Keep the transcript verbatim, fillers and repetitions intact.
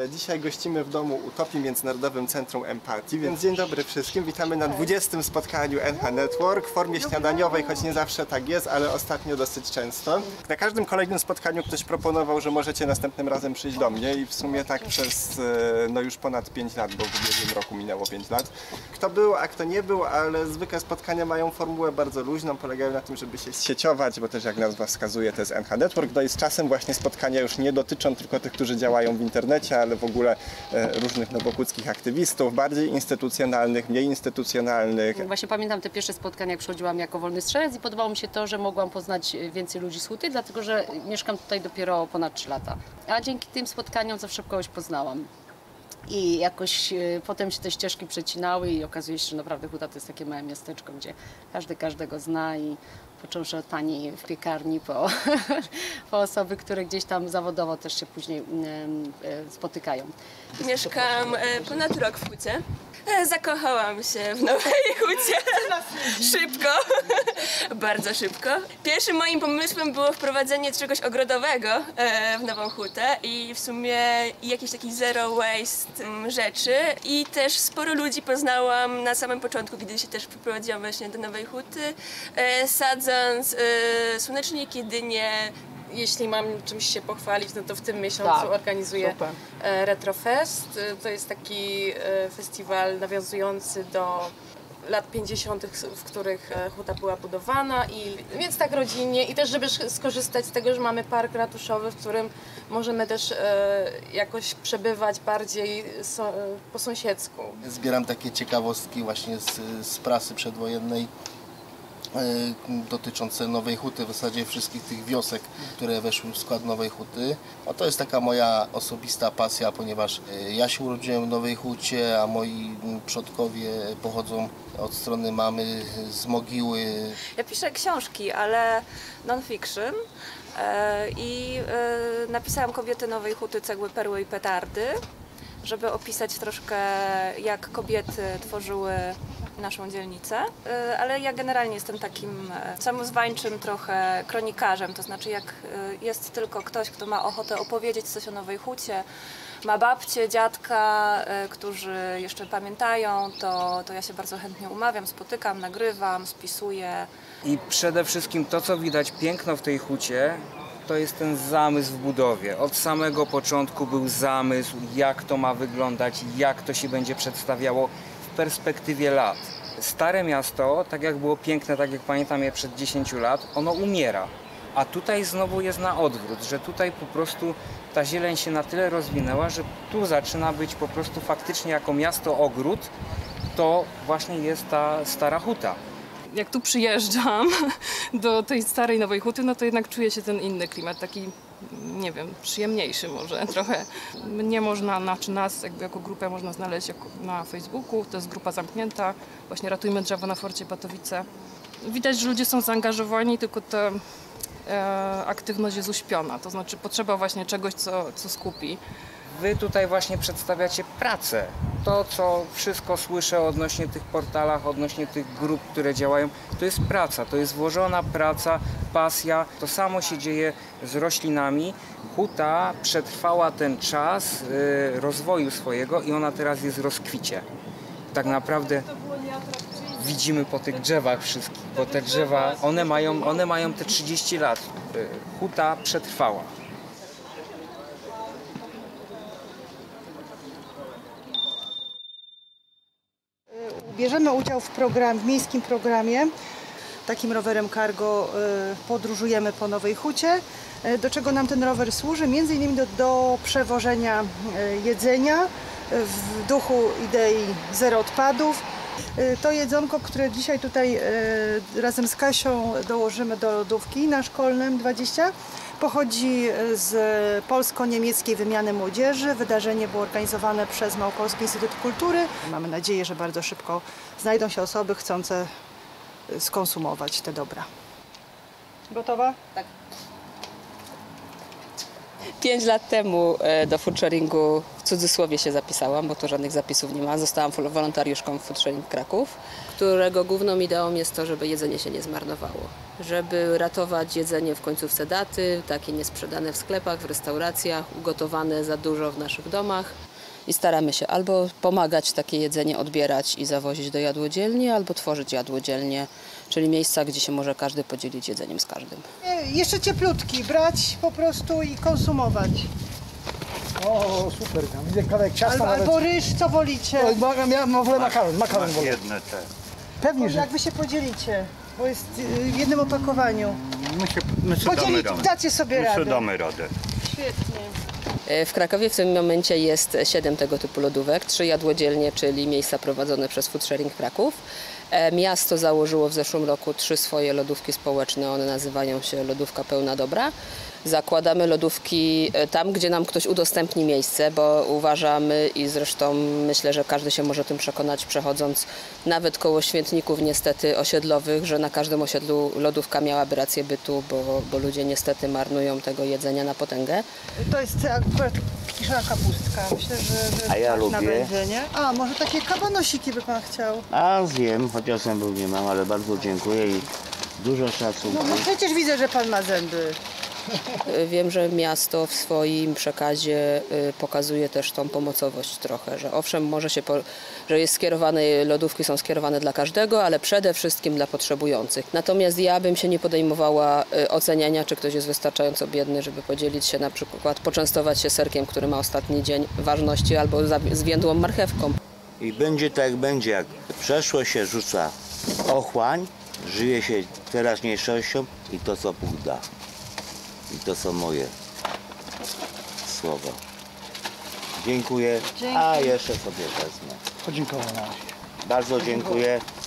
Dzisiaj gościmy w domu Utopii Międzynarodowym Centrum Empatii, więc dzień dobry wszystkim. Witamy na dwudziestym spotkaniu N H Network w formie śniadaniowej, choć nie zawsze tak jest, ale ostatnio dosyć często. Na każdym kolejnym spotkaniu ktoś proponował, że możecie następnym razem przyjść do mnie i w sumie tak przez no już ponad pięć lat, bo w ubiegłym roku minęło pięć lat. Kto był, a kto nie był, ale zwykle spotkania mają formułę bardzo luźną, polegają na tym, żeby się sieciować, bo też jak nazwa wskazuje, to jest N H Network. No i z czasem właśnie spotkania już nie dotyczą tylko tych, którzy działają w internecie, ale w ogóle e, różnych nowochódzkich aktywistów, bardziej instytucjonalnych, mniej instytucjonalnych. Właśnie pamiętam te pierwsze spotkania, jak przychodziłam jako wolny strzelec i podobało mi się to, że mogłam poznać więcej ludzi z Huty, dlatego że mieszkam tutaj dopiero ponad trzy lata. A dzięki tym spotkaniom zawsze kogoś poznałam. I jakoś y, potem się te ścieżki przecinały i okazuje się, że naprawdę Huta to jest takie małe miasteczko, gdzie każdy każdego zna i począwszy od pani w piekarni po, po osoby, które gdzieś tam zawodowo też się później y, y, spotykają. Mieszkam y, ponad rok w Hucie. Zakochałam się w Nowej Hucie. Szybko. Bardzo szybko. Pierwszym moim pomysłem było wprowadzenie czegoś ogrodowego w Nową Hutę i w sumie jakiś taki zero waste rzeczy. I też sporo ludzi poznałam na samym początku, kiedy się też przeprowadziłam właśnie do Nowej Huty, sadząc słoneczniki, dynie. Jeśli mam czymś się pochwalić, no to w tym miesiącu tak, organizuję super. Retrofest. To jest taki festiwal nawiązujący do lat pięćdziesiątych, w których Huta była budowana, i więc tak rodzinnie i też, żeby skorzystać z tego, że mamy park ratuszowy, w którym możemy też e, jakoś przebywać bardziej so, po sąsiedzku. Zbieram takie ciekawostki właśnie z, z prasy przedwojennej dotyczące Nowej Huty, w zasadzie wszystkich tych wiosek, które weszły w skład Nowej Huty. No to jest taka moja osobista pasja, ponieważ ja się urodziłem w Nowej Hucie, a moi przodkowie pochodzą od strony mamy z Mogiły. Ja piszę książki, ale non-fiction i napisałam Kobiety Nowej Huty, cegły, perły i petardy, żeby opisać troszkę, jak kobiety tworzyły naszą dzielnicę, ale ja generalnie jestem takim samozwańczym trochę kronikarzem, to znaczy jak jest tylko ktoś, kto ma ochotę opowiedzieć coś o Nowej Hucie, ma babcię, dziadka, którzy jeszcze pamiętają, to, to ja się bardzo chętnie umawiam, spotykam, nagrywam, spisuję. I przede wszystkim to, co widać piękno w tej hucie, to jest ten zamysł w budowie. Od samego początku był zamysł, jak to ma wyglądać, jak to się będzie przedstawiało w perspektywie lat. Stare miasto, tak jak było piękne, tak jak pamiętam je przed dziesięciu lat, ono umiera. A tutaj znowu jest na odwrót, że tutaj po prostu ta zieleń się na tyle rozwinęła, że tu zaczyna być po prostu faktycznie jako miasto ogród, to właśnie jest ta stara huta. Jak tu przyjeżdżam do tej starej Nowej Huty, no to jednak czuję się ten inny klimat, taki, nie wiem, przyjemniejszy może trochę. Mnie można, znaczy nas jakby jako grupę można znaleźć na Facebooku, to jest grupa zamknięta, właśnie Ratujmy Drzewo na Forcie Batowice. Widać, że ludzie są zaangażowani, tylko ta e, aktywność jest uśpiona, to znaczy potrzeba właśnie czegoś, co, co skupi. Wy tutaj właśnie przedstawiacie pracę. To, co wszystko słyszę odnośnie tych portalach, odnośnie tych grup, które działają, to jest praca, to jest włożona praca, pasja. To samo się dzieje z roślinami. Huta przetrwała ten czas y, rozwoju swojego i ona teraz jest w rozkwicie. Tak naprawdę widzimy po tych drzewach wszystkich, bo te drzewa, one mają, one mają te trzydzieści lat. Y, Huta przetrwała. Bierzemy udział w, program, w miejskim programie. Takim rowerem cargo y, podróżujemy po Nowej Hucie. Y, do czego nam ten rower służy? Między innymi do, do przewożenia y, jedzenia y, w duchu idei zero odpadów. Y, to jedzonko, które dzisiaj tutaj y, razem z Kasią dołożymy do lodówki na Szkolnym dwadzieścia, pochodzi z polsko-niemieckiej wymiany młodzieży. Wydarzenie było organizowane przez Małopolski Instytut Kultury. Mamy nadzieję, że bardzo szybko znajdą się osoby chcące skonsumować te dobra. Gotowa? Tak. Pięć lat temu e, do foodsharingu w cudzysłowie się zapisałam, bo to żadnych zapisów nie ma. Zostałam wol- wolontariuszką w Foodsharing Kraków, którego główną ideą jest to, żeby jedzenie się nie zmarnowało. Żeby ratować jedzenie w końcówce daty, takie niesprzedane w sklepach, w restauracjach, ugotowane za dużo w naszych domach. I staramy się albo pomagać takie jedzenie odbierać i zawozić do jadłodzielni, albo tworzyć jadłodzielnie, czyli miejsca, gdzie się może każdy podzielić jedzeniem z każdym. E, Jeszcze cieplutki, brać po prostu i konsumować. O, super, tam widzę kawałek ciasta Albo, nawet. albo ryż, co wolicie? Oj, bo ja mam w ogóle makaron, makaron wolę. Jedne te. Pewnie, że Jak wy się podzielicie? Bo jest y, w jednym opakowaniu. My się, my się damy Podzielić, radę. dacie sobie My się radę. damy radę. Świetnie. W Krakowie w tym momencie jest siedem tego typu lodówek, trzy jadłodzielnie, czyli miejsca prowadzone przez Foodsharing Kraków. E, Miasto założyło w zeszłym roku trzy swoje lodówki społeczne, one nazywają się Lodówka Pełna Dobra. Zakładamy lodówki e, tam, gdzie nam ktoś udostępni miejsce, bo uważamy i zresztą myślę, że każdy się może tym przekonać, przechodząc nawet koło śmietników niestety osiedlowych, że na każdym osiedlu lodówka miałaby rację bytu, bo, bo ludzie niestety marnują tego jedzenia na potęgę. To jest akurat kiszona kapustka. Myślę, że, że A ja smaczna lubię. będzie, nie? A, może takie kabanosiki by pan chciał? A zjem, chociaż zębów nie mam, ale bardzo dziękuję i dużo szacunku. No, no przecież widzę, że pan ma zęby. Wiem, że miasto w swoim przekazie y, pokazuje też tą pomocowość trochę, że owszem, może się, po, że jest skierowane, lodówki są skierowane dla każdego, ale przede wszystkim dla potrzebujących. Natomiast ja bym się nie podejmowała y, oceniania, czy ktoś jest wystarczająco biedny, żeby podzielić się na przykład, poczęstować się serkiem, który ma ostatni dzień ważności, albo za- zwiędłą marchewką. I będzie tak jak będzie, jak przeszło się rzuca ochłań, żyje się teraźniejszością i to co Bóg da. I to są moje słowa. Dziękuję, a jeszcze sobie wezmę. podziękował na razie. Bardzo dziękuję.